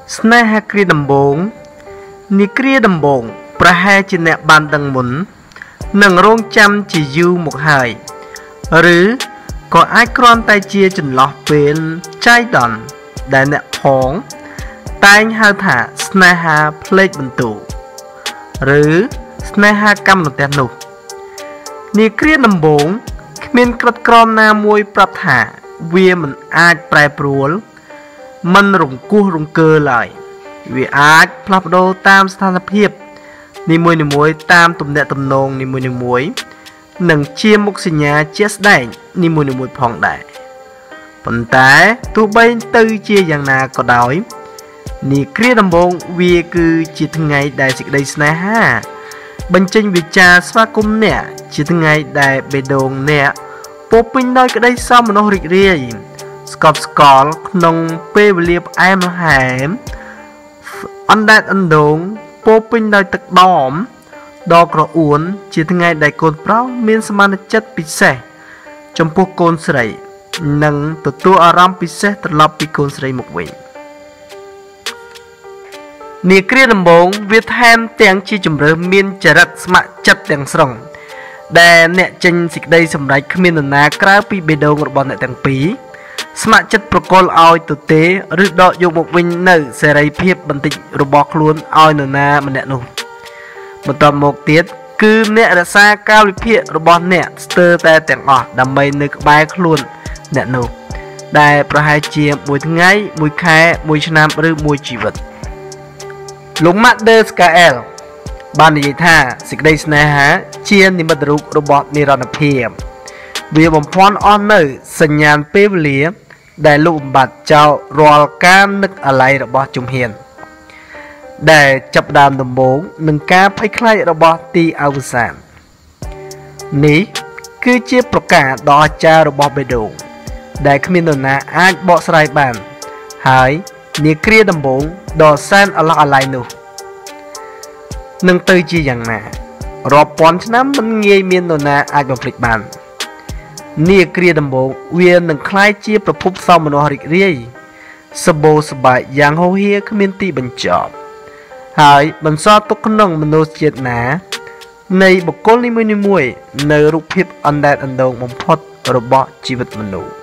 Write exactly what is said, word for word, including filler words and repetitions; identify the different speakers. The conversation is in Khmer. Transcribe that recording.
Speaker 1: ស្នេហាគ្រាដំបូងនាគ្រាដំបូងប្រហែលជាអ្នកបានដឹងមុននឹងរងចាំជាយូរមកហើយឬក៏អាចគ្រាន់តែជាចន្លោះពេលចៃដន្យដែលអ្នកផងតែងហៅថាស្នេហាផ្លេចបន្ទូឬស្នេហាកម្មរទះនោះនាគ្រាដំបូងគ្មានក្រិតក្រមណាមួយប្រាប់ថាវាមិនអាចប្រែប្រួលមិនរង្គោះរង្គើឡើយវាអាចផ្លាស់ប្ដូរតាមស្ថានភាពនីមួយៗតាមទំនាក់ទំនងនីមួយៗនិងជាមុខសញ្ញាជាក់ស្ដែងនីមួយៗផងដែរប៉ុន្តែទោះបីទៅជាយ៉ាងណាក៏ដោយនាគ្រាដំបូងវាគឺជាថ្ងៃដែលសេចក្តីស្នេហាបញ្ចេញវិចារស្វាគមន៍អ្នកជាថ្ងៃដែលបេះដូងអ្នកពោពេញដោយក្តីសោមនស្សរីករាយស្កប់ស្កល់ក្នុងពេលវេលាផ្អែមល្ហែមអណ្ដែតអណ្ដូងពោពេញដោយទឹកដមដ៏ក្រអួនជាថ្ងៃដែលកូនប្រុសមានសមានចិត្តពិសេសចំពោះកូនស្រីនិងទទួលអារម្មណ៍ពិសេសត្រឡប់ពីកូនស្រីមកវិញនាគ្រាដំបូងវាថែមទាំងជាជំរឿមានចរិតស្ម័គ្រចិត្តទាំងស្រុងដែលអ្នកចេញសេចក្តីសម្រេចគ្មាននរណាក្រៅពីបេះដូងរបស់អ្នកទាំងពីរស្ម័គ្រចិត្តប្រកល់ឲ្យទទេឬដកយកមកវិញនៅសេរីភាពបន្តិចរបស់ខ្លួនឲ្យនរណាម្នាក់នោះបន្ទាប់មកទៀតគឺអ្នករក្សាកាលវិភាគរបស់អ្នកស្ទើរតែទាំងអស់ដើម្បីនៅក្បែរខ្លួនអ្នកនោះដែលប្រហែលជាមួយថ្ងៃមួយខែមួយឆ្នាំឬមួយជីវិតលោក Max de Scael បាននិយាយថាសេចក្តីស្នេហាជានិមិត្តរូបរបស់និរន្តរភាពវាបំភាន់អស់នៅសញ្ញាណពេលវេលាដែលលោកបំបត្តិចោលរាល់ការនឹកអាល័យរបស់ជំហានដែលចាប់ផ្ដើមដំបូងនឹងការភ័យខ្លាចរបស់ទីអវសាននេះគឺជាប្រការដ៏អស្ចារ្យរបស់បេះដូងដែលគ្មាននរណាអាចបកស្រាយបានហើយនាគ្រាដំបូងដ៏សែនអាឡោះអាល័យនោះនឹងទៅជាយ៉ាងណារាប់ពាន់ឆ្នាំមិនងាយមាននរណាអាចបំភ្លេចបាននាគ្រាដំបូងវានឹងคล้ายជាប្រភពសោមនស្សរីករាយសបោសបាយយ៉ាងហូរហៀគ្មានទីបញ្ចប់ហើយបន្សល់ទុកក្នុងមនុស្សជាតិណានៃបុគ្គលនីមួយៗនៅរូបភាពអណ្ដែតអណ្ដូងបំផុតរបស់ជីវិតមនុស្ស